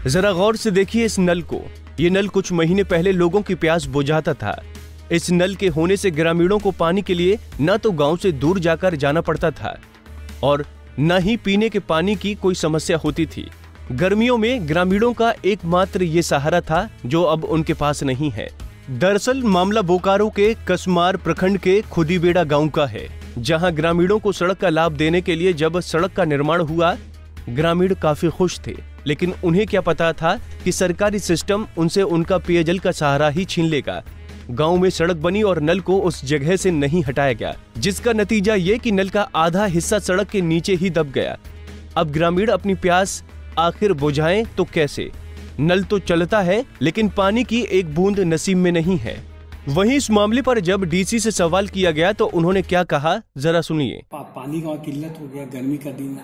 जरा गौर से देखिए इस नल को। ये नल कुछ महीने पहले लोगों की प्यास बुझाता था। इस नल के होने से ग्रामीणों को पानी के लिए न तो गांव से दूर जाकर जाना पड़ता था और न ही पीने के पानी की कोई समस्या होती थी। गर्मियों में ग्रामीणों का एकमात्र ये सहारा था जो अब उनके पास नहीं है। दरअसल मामला बोकारो के कसमार प्रखंड के खुदीबेड़ा गांव का है, जहां ग्रामीणों को सड़क का लाभ देने के लिए जब सड़क का निर्माण हुआ, ग्रामीण काफी खुश थे। लेकिन उन्हें क्या पता था कि सरकारी सिस्टम उनसे उनका पेयजल का सहारा ही छीन लेगा। गांव में सड़क बनी और नल को उस जगह से नहीं हटाया गया, जिसका नतीजा ये कि नल का आधा हिस्सा सड़क के नीचे ही दब गया। अब ग्रामीण अपनी प्यास आखिर बुझाएं तो कैसे? नल तो चलता है लेकिन पानी की एक बूंद नसीब में नहीं है। वहीं इस मामले पर जब डीसी से सवाल किया गया तो उन्होंने क्या कहा, जरा सुनिए। पानी का किल्लत हो गया, गर्मी का दिन।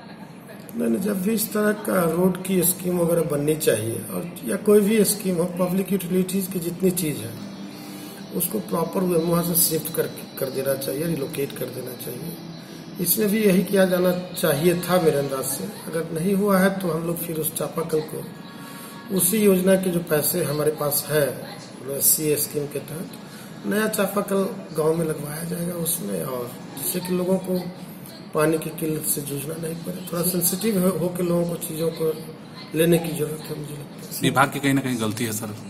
नहीं, जब भी इस तरह का रोड की स्कीम वगैरह बननी चाहिए और या कोई भी स्कीम हो, पब्लिक यूटिलिटीज की जितनी चीज है उसको प्रॉपर वहाँ से शिफ्ट कर देना चाहिए, रिलोकेट कर देना चाहिए। इसमें भी यही किया जाना चाहिए था मेरे अंदाज से। अगर नहीं हुआ है तो हम लोग फिर उस चापाकल को उसी योजना के जो पैसे हमारे पास है SC स्कीम के तहत नया चापाकल गांव में लगवाया जाएगा उसमें, और जिससे कि लोगों को पानी की किल्लत से जूझना नहीं पड़े। थोड़ा सेंसिटिव हो के लोगों को चीजों को लेने की जरूरत है, मुझे लगता है। विभाग की कहीं ना कहीं गलती है सर।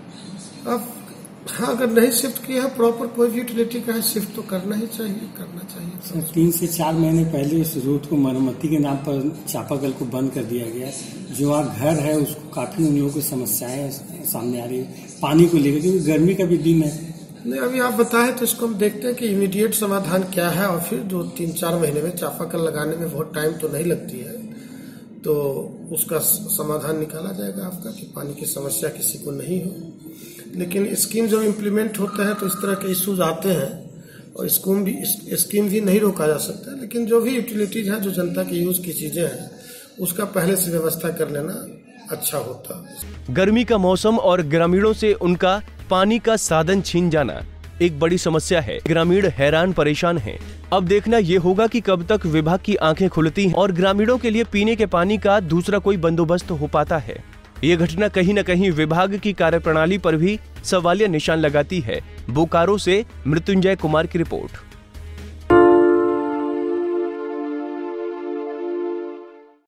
अब हाँ, अगर नहीं शिफ्ट किया है प्रॉपर कोई भी यूटिलिटी का है, शिफ्ट तो करना ही चाहिए, करना चाहिए। 3 से 4 महीने पहले इस रोड को मरम्मती के नाम पर चापाकल को बंद कर दिया गया। जो वहाँ घर है उसको काफी उन लोगों की समस्याएं सामने आ रही है पानी को लेकर, क्योंकि गर्मी का भी दिन है। नहीं, अभी आप बताएं तो इसको हम देखते हैं कि इमीडिएट समाधान क्या है, और फिर जो 3-4 महीने में चापाकल लगाने में बहुत टाइम तो नहीं लगती है, तो उसका समाधान निकाला जाएगा आपका कि पानी की समस्या किसी को नहीं हो। लेकिन स्कीम जब इम्प्लीमेंट होता है तो इस तरह के इश्यूज आते हैं, और स्कीम भी नहीं रोका जा सकता। लेकिन जो भी यूटिलिटीज है, जो जनता के यूज की चीजें हैं, उसका पहले से व्यवस्था कर लेना अच्छा होता। गर्मी का मौसम और ग्रामीणों से उनका पानी का साधन छीन जाना एक बड़ी समस्या है। ग्रामीण हैरान परेशान हैं। अब देखना ये होगा कि कब तक विभाग की आंखें खुलती हैं और ग्रामीणों के लिए पीने के पानी का दूसरा कोई बंदोबस्त हो पाता है। ये घटना कहीं न कहीं विभाग की कार्यप्रणाली पर भी सवालिया निशान लगाती है। बोकारो से मृत्युंजय कुमार की रिपोर्ट।